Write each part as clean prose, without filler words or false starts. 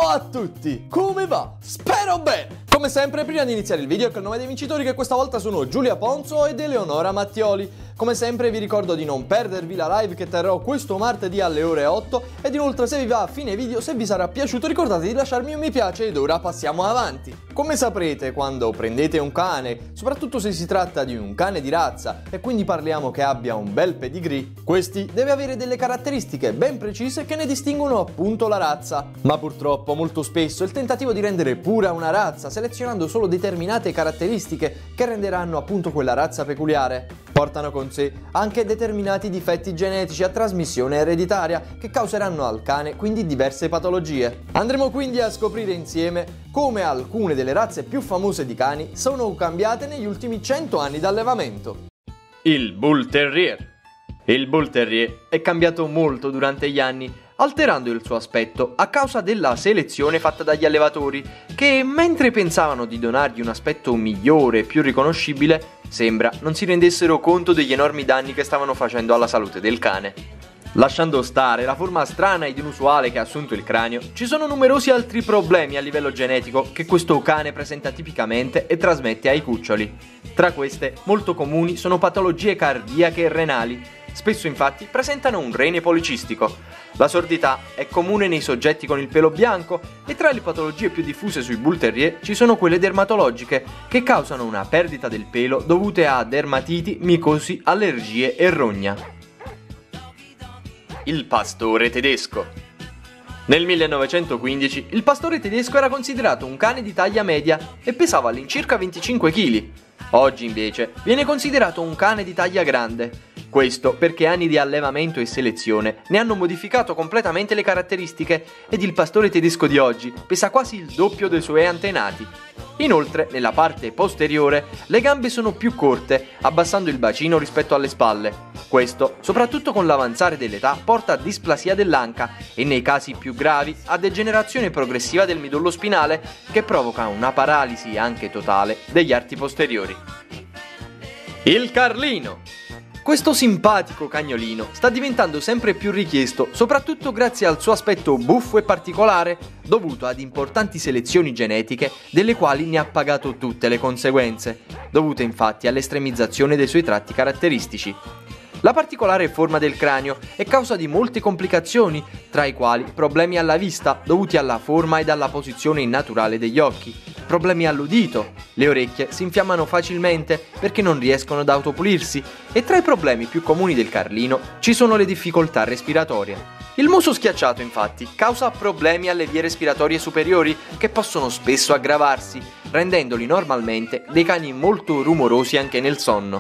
Ciao a tutti, come va? Spero bene! Come sempre, prima di iniziare il video, ecco il nome dei vincitori, che questa volta sono Giulia Ponzo ed Eleonora Mattioli. Come sempre vi ricordo di non perdervi la live che terrò questo martedì alle ore 8 ed inoltre, se vi va a fine video, se vi sarà piaciuto, ricordate di lasciarmi un mi piace ed ora passiamo avanti. Come saprete, quando prendete un cane, soprattutto se si tratta di un cane di razza e quindi parliamo che abbia un bel pedigree, questi deve avere delle caratteristiche ben precise che ne distinguono appunto la razza. Ma purtroppo molto spesso il tentativo di rendere pura una razza, selezionando solo determinate caratteristiche che renderanno appunto quella razza peculiare, portano con sé anche determinati difetti genetici a trasmissione ereditaria che causeranno al cane quindi diverse patologie. Andremo quindi a scoprire insieme come alcune delle razze più famose di cani sono cambiate negli ultimi 100 anni d'allevamento. Il Bull Terrier. Il Bull Terrier è cambiato molto durante gli anni, alterando il suo aspetto a causa della selezione fatta dagli allevatori, che mentre pensavano di donargli un aspetto migliore e più riconoscibile, sembra non si rendessero conto degli enormi danni che stavano facendo alla salute del cane. Lasciando stare la forma strana ed inusuale che ha assunto il cranio, ci sono numerosi altri problemi a livello genetico che questo cane presenta tipicamente e trasmette ai cuccioli. Tra queste, molto comuni sono patologie cardiache e renali. Spesso infatti presentano un rene policistico. La sordità è comune nei soggetti con il pelo bianco e tra le patologie più diffuse sui Bull Terrier ci sono quelle dermatologiche, che causano una perdita del pelo dovute a dermatiti, micosi, allergie e rogna. Il pastore tedesco. Nel 1915 il pastore tedesco era considerato un cane di taglia media e pesava all'incirca 25 kg. Oggi invece viene considerato un cane di taglia grande. Questo perché anni di allevamento e selezione ne hanno modificato completamente le caratteristiche ed il pastore tedesco di oggi pesa quasi il doppio dei suoi antenati. Inoltre, nella parte posteriore, le gambe sono più corte, abbassando il bacino rispetto alle spalle. Questo, soprattutto con l'avanzare dell'età, porta a displasia dell'anca e, nei casi più gravi, a degenerazione progressiva del midollo spinale, che provoca una paralisi anche totale degli arti posteriori. Il Carlino. Questo simpatico cagnolino sta diventando sempre più richiesto, soprattutto grazie al suo aspetto buffo e particolare, dovuto ad importanti selezioni genetiche, delle quali ne ha pagato tutte le conseguenze, dovute infatti all'estremizzazione dei suoi tratti caratteristici. La particolare forma del cranio è causa di molte complicazioni, tra i quali problemi alla vista dovuti alla forma ed alla posizione innaturale degli occhi, problemi all'udito, le orecchie si infiammano facilmente perché non riescono ad autopulirsi e tra i problemi più comuni del Carlino ci sono le difficoltà respiratorie. Il muso schiacciato infatti causa problemi alle vie respiratorie superiori che possono spesso aggravarsi, rendendoli normalmente dei cani molto rumorosi anche nel sonno.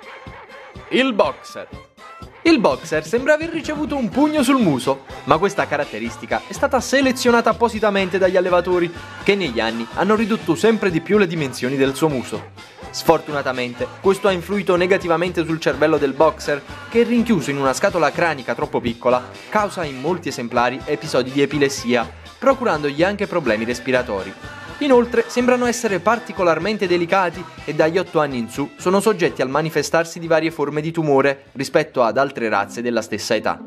Il Boxer. Il Boxer sembra aver ricevuto un pugno sul muso, ma questa caratteristica è stata selezionata appositamente dagli allevatori, che negli anni hanno ridotto sempre di più le dimensioni del suo muso. Sfortunatamente, questo ha influito negativamente sul cervello del Boxer, che, rinchiuso in una scatola cranica troppo piccola, causa in molti esemplari episodi di epilessia, procurandogli anche problemi respiratori. Inoltre sembrano essere particolarmente delicati e dagli 8 anni in su sono soggetti al manifestarsi di varie forme di tumore rispetto ad altre razze della stessa età.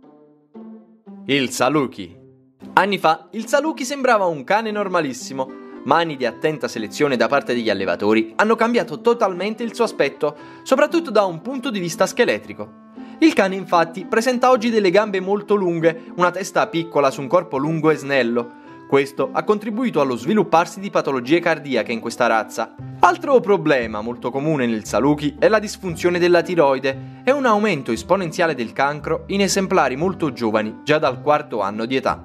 Il Saluki. Anni fa il Saluki sembrava un cane normalissimo, ma anni di attenta selezione da parte degli allevatori hanno cambiato totalmente il suo aspetto, soprattutto da un punto di vista scheletrico. Il cane infatti presenta oggi delle gambe molto lunghe, una testa piccola su un corpo lungo e snello. Questo ha contribuito allo svilupparsi di patologie cardiache in questa razza. Altro problema molto comune nel Saluki è la disfunzione della tiroide e un aumento esponenziale del cancro in esemplari molto giovani, già dal 4º anno di età.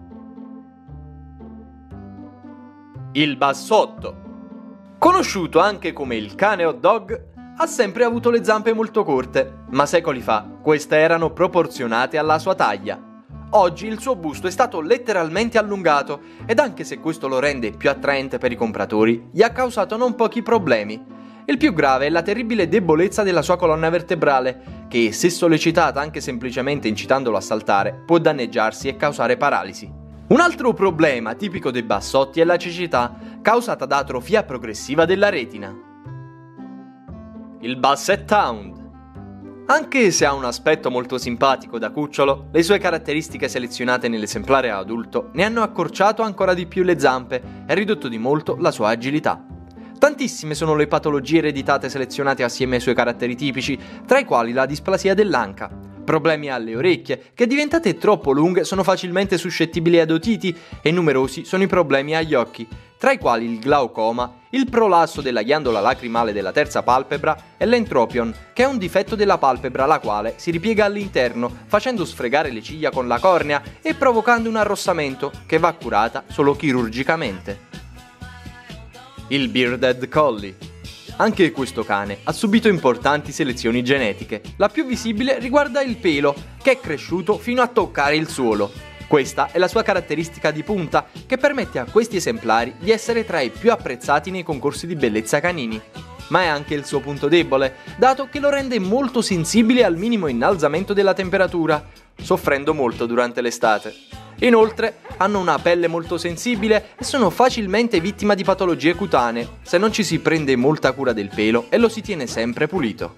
Il Bassotto. Conosciuto anche come il cane hot dog, ha sempre avuto le zampe molto corte, ma secoli fa queste erano proporzionate alla sua taglia. Oggi il suo busto è stato letteralmente allungato ed anche se questo lo rende più attraente per i compratori, gli ha causato non pochi problemi. Il più grave è la terribile debolezza della sua colonna vertebrale, che se sollecitata anche semplicemente incitandolo a saltare, può danneggiarsi e causare paralisi. Un altro problema tipico dei bassotti è la cecità, causata da atrofia progressiva della retina. Il Basset Hound. Anche se ha un aspetto molto simpatico da cucciolo, le sue caratteristiche selezionate nell'esemplare adulto ne hanno accorciato ancora di più le zampe e ridotto di molto la sua agilità. Tantissime sono le patologie ereditate selezionate assieme ai suoi caratteri tipici, tra i quali la displasia dell'anca, problemi alle orecchie, che diventate troppo lunghe sono facilmente suscettibili ad otiti, e numerosi sono i problemi agli occhi, tra i quali il glaucoma, il prolasso della ghiandola lacrimale della terza palpebra e l'entropion, che è un difetto della palpebra la quale si ripiega all'interno, facendo sfregare le ciglia con la cornea e provocando un arrossamento che va curata solo chirurgicamente. Il Bearded Collie. Anche questo cane ha subito importanti selezioni genetiche. La più visibile riguarda il pelo, che è cresciuto fino a toccare il suolo. Questa è la sua caratteristica di punta, che permette a questi esemplari di essere tra i più apprezzati nei concorsi di bellezza canini. Ma è anche il suo punto debole, dato che lo rende molto sensibile al minimo innalzamento della temperatura, soffrendo molto durante l'estate. Inoltre, hanno una pelle molto sensibile e sono facilmente vittima di patologie cutanee, se non ci si prende molta cura del pelo e lo si tiene sempre pulito.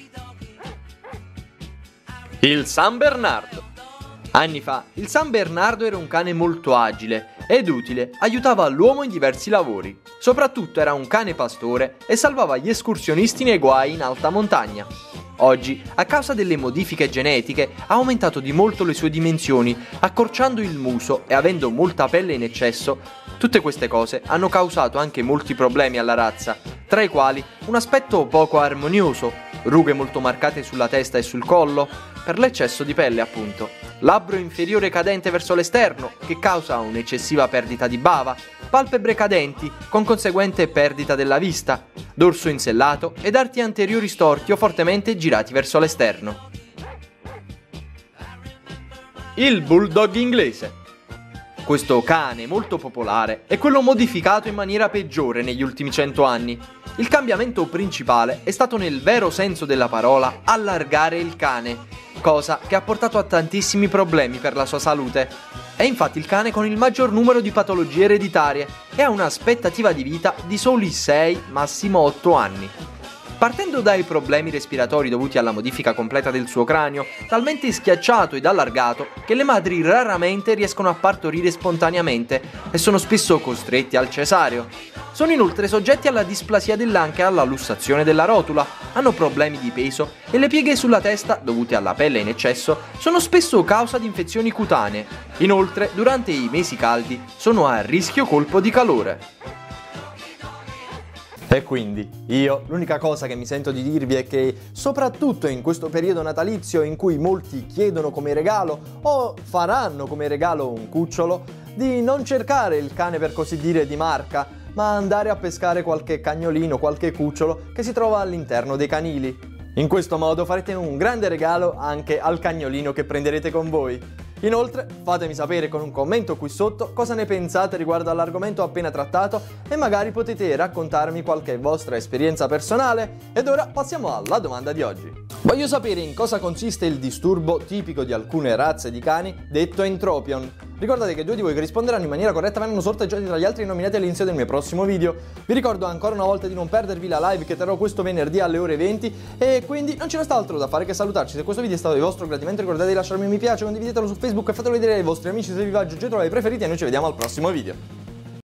Il San Bernardo. Anni fa, il San Bernardo era un cane molto agile ed utile, aiutava l'uomo in diversi lavori. Soprattutto era un cane pastore e salvava gli escursionisti nei guai in alta montagna. Oggi, a causa delle modifiche genetiche, ha aumentato di molto le sue dimensioni, accorciando il muso e avendo molta pelle in eccesso. Tutte queste cose hanno causato anche molti problemi alla razza, tra i quali un aspetto poco armonioso, rughe molto marcate sulla testa e sul collo, per l'eccesso di pelle appunto, labbro inferiore cadente verso l'esterno, che causa un'eccessiva perdita di bava, palpebre cadenti, con conseguente perdita della vista, dorso insellato ed arti anteriori storti o fortemente girati verso l'esterno. Il Bulldog inglese. Questo cane molto popolare è quello modificato in maniera peggiore negli ultimi 100 anni. Il cambiamento principale è stato, nel vero senso della parola, allargare il cane, cosa che ha portato a tantissimi problemi per la sua salute. È infatti il cane con il maggior numero di patologie ereditarie e ha un'aspettativa di vita di soli 6, massimo 8 anni. Partendo dai problemi respiratori dovuti alla modifica completa del suo cranio, talmente schiacciato ed allargato che le madri raramente riescono a partorire spontaneamente e sono spesso costretti al cesareo. Sono inoltre soggetti alla displasia dell'anca e alla lussazione della rotula, hanno problemi di peso e le pieghe sulla testa, dovute alla pelle in eccesso, sono spesso causa di infezioni cutanee. Inoltre, durante i mesi caldi, sono a rischio colpo di calore. E quindi, l'unica cosa che mi sento di dirvi è che, soprattutto in questo periodo natalizio in cui molti chiedono come regalo o faranno come regalo un cucciolo, di non cercare il cane per così dire di marca, ma andare a pescare qualche cagnolino, qualche cucciolo che si trova all'interno dei canili. In questo modo farete un grande regalo anche al cagnolino che prenderete con voi. Inoltre, fatemi sapere con un commento qui sotto cosa ne pensate riguardo all'argomento appena trattato e magari potete raccontarmi qualche vostra esperienza personale. Ed ora passiamo alla domanda di oggi. Voglio sapere in cosa consiste il disturbo tipico di alcune razze di cani detto entropion. Ricordate che 2 di voi che risponderanno in maniera corretta verranno sorteggiati tra gli altri nominati all'inizio del mio prossimo video. Vi ricordo ancora una volta di non perdervi la live che terrò questo venerdì alle ore 20 e quindi non ci resta altro da fare che salutarci. Se questo video è stato di vostro gradimento ricordate di lasciarmi un mi piace, condividetelo su Facebook e fatelo vedere ai vostri amici se vi va, aggiungetelo ai preferiti e noi ci vediamo al prossimo video.